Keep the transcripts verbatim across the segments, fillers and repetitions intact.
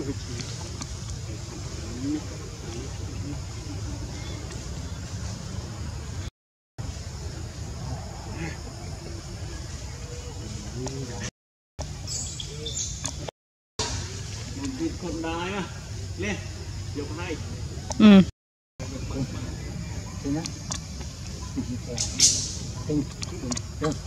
คนได้อะเล่นยกให้อืมถึงนะถึงเดี๋ยว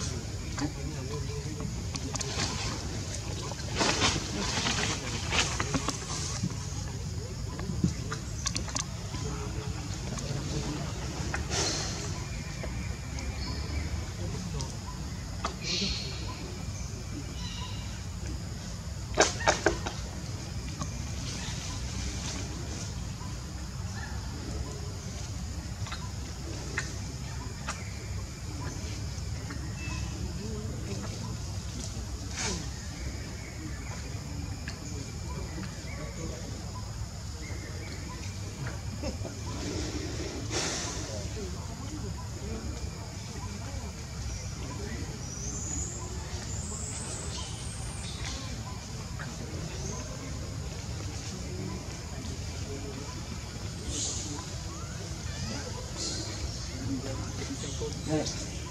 Hey.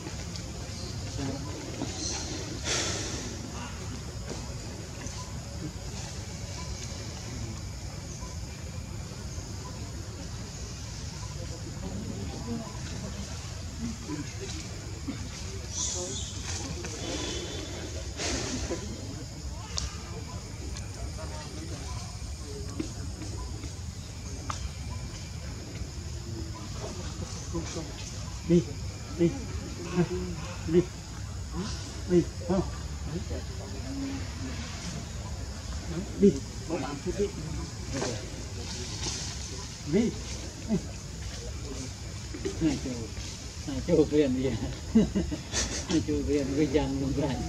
Đi đi đi đi không đi có bạn chút đi đi hai chỗ hai chỗ riêng gì hai chỗ riêng với dân luôn vậy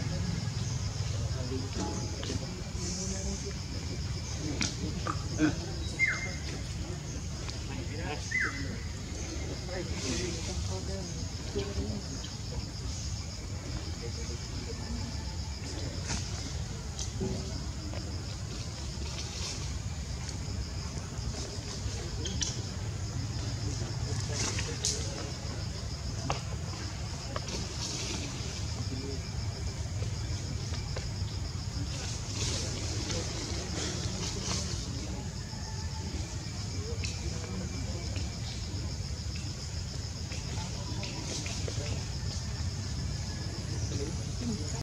Uh.